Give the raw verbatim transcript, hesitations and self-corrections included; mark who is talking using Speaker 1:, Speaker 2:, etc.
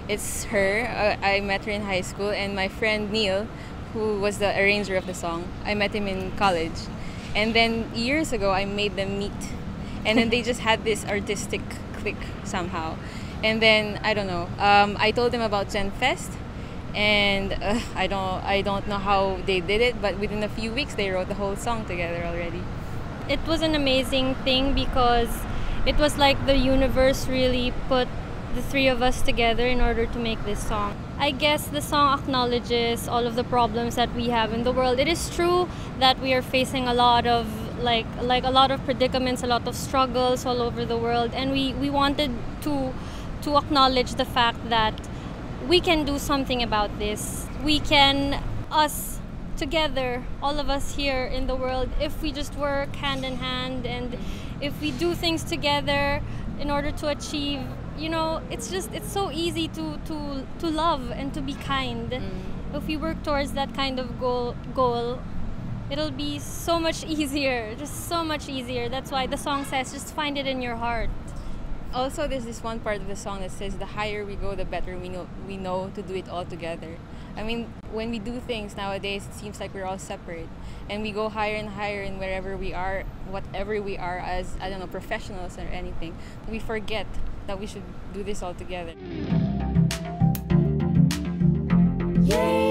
Speaker 1: It's her. Uh, I met her in high school, and my friend Neil, who was the arranger of the song, I met him in college. And then years ago, I made them meet. And then they just had this artistic click somehow. And then, I don't know, um, I told them about Gen Fest. And uh, I don't I don't know how they did it, but within a few weeks they wrote the whole song together already.
Speaker 2: It was an amazing thing because it was like the universe really put the three of us together in order to make this song. I guess the song acknowledges all of the problems that we have in the world. It is true that we are facing a lot of like like a lot of predicaments, a lot of struggles all over the world, and we, we wanted to to acknowledge the fact that we can do something about this. We can, us together, all of us here in the world, if we just work hand in hand and if we do things together in order to achieve, you know, it's just, it's so easy to, to, to love and to be kind. Mm. If we work towards that kind of goal, goal, it'll be so much easier, just so much easier. That's why the song says, just find it in your heart.
Speaker 1: Also, there's this one part of the song that says, the higher we go, the better we know, we know to do it all together. I mean, when we do things nowadays, it seems like we're all separate. And we go higher and higher in wherever we are, whatever we are as, I don't know, professionals or anything. We forget that we should do this all together.
Speaker 3: Yeah.